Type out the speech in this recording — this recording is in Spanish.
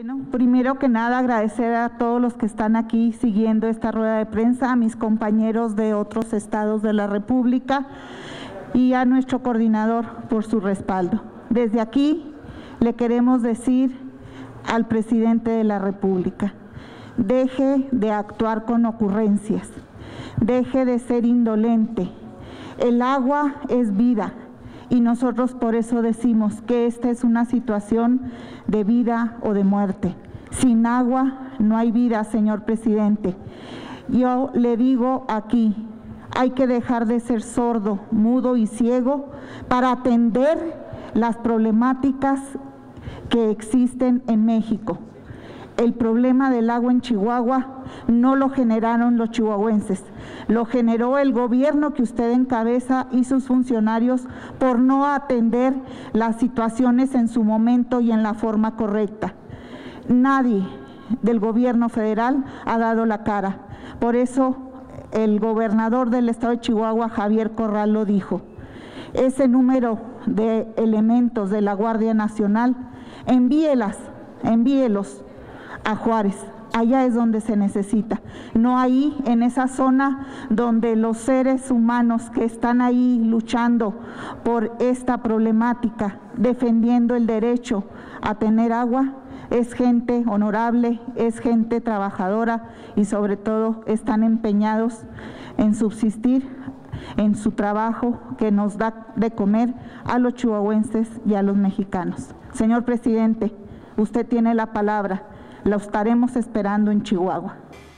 Bueno, primero que nada agradecer a todos los que están aquí siguiendo esta rueda de prensa, a mis compañeros de otros estados de la República y a nuestro coordinador por su respaldo. Desde aquí le queremos decir al presidente de la República, deje de actuar con ocurrencias, deje de ser indolente. El agua es vida. Y nosotros por eso decimos que esta es una situación de vida o de muerte. Sin agua no hay vida, señor presidente. Yo le digo aquí, hay que dejar de ser sordo, mudo y ciego para atender las problemáticas que existen en México. El problema del agua en Chihuahua no lo generaron los chihuahuenses, lo generó el gobierno que usted encabeza y sus funcionarios por no atender las situaciones en su momento y en la forma correcta. Nadie del gobierno federal ha dado la cara. Por eso el gobernador del estado de Chihuahua, Javier Corral, lo dijo. Ese número de elementos de la Guardia Nacional, envíelos a Juárez. Allá es donde se necesita, no ahí en esa zona donde los seres humanos que están ahí luchando por esta problemática, defendiendo el derecho a tener agua, es gente honorable, es gente trabajadora y sobre todo están empeñados en subsistir en su trabajo que nos da de comer a los chihuahuenses y a los mexicanos. Señor presidente, usted tiene la palabra. Lo estaremos esperando en Chihuahua.